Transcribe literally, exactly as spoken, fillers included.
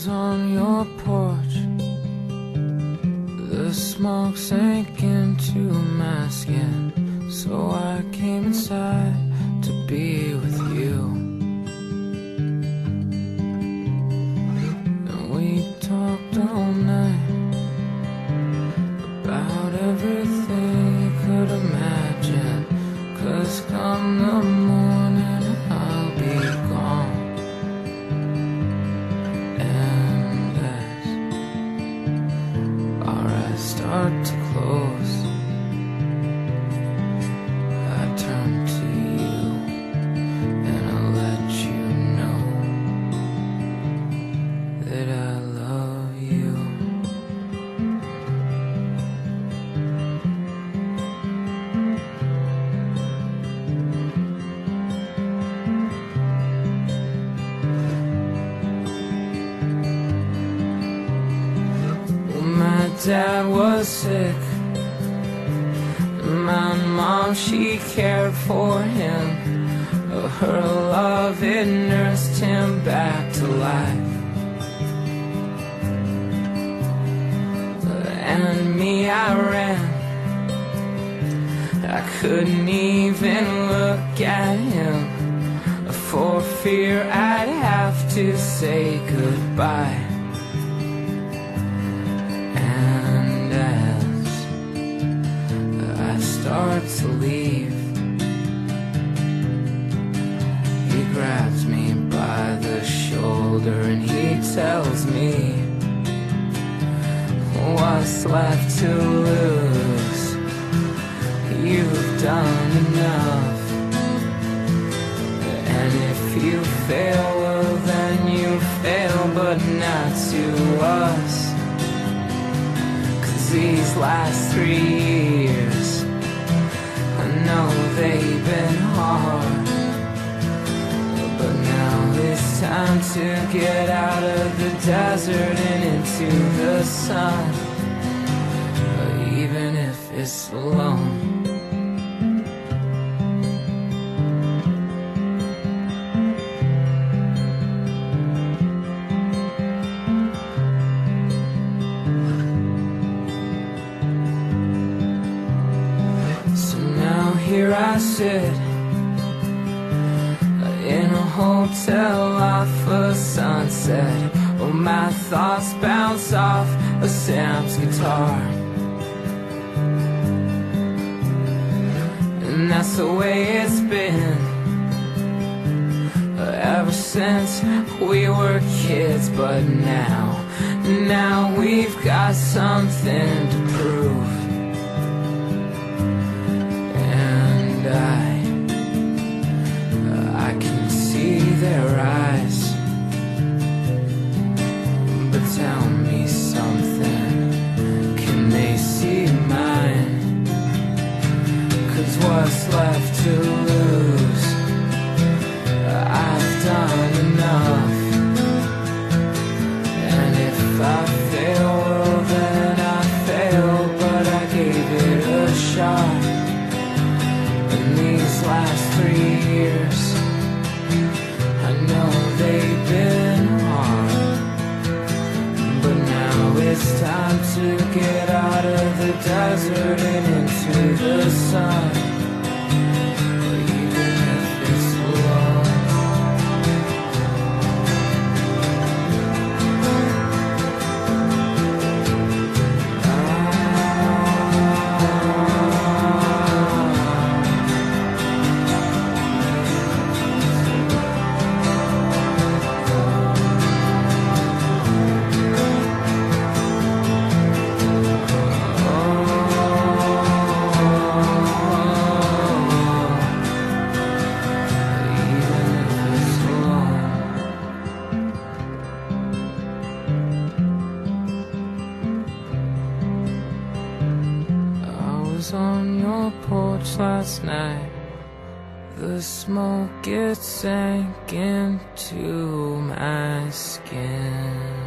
was on your porch. The smoke sank into my skin, so I came inside to be with you. And we talked all night about everything you could imagine, 'cause come the morning I'll be gone. And as our eyes start to close, I turn to you and I'll let you know that I love you. My dad was sick, my mom, she cared for him. Her love, it nursed him back to life. And me, I ran, I couldn't even look at him, for fear I'd have to say goodbye. Start to leave, he grabs me by the shoulder and he tells me, what's left to lose? You've done enough. And if you fail, well then you fail, but not to us. 'Cause these last three years, I know they've been hard, but now it's time to get out of the desert and into the sun, even if it's alone. Here I sit in a hotel off a sunset, where my thoughts bounce off of Sam's guitar. And that's the way it's been ever since we were kids. But now, now we've got something to prove. I, I can see their eyes, but tell me something, can they see mine? 'Cause what's left to lose? I've done enough. And if I fail, well then I failed, but I gave it a shot. These last three years, I know they've been hard, but now it's time to get out of the desert and into the sun, even if it's alone. On your porch last night, the smoke, it sank into my skin.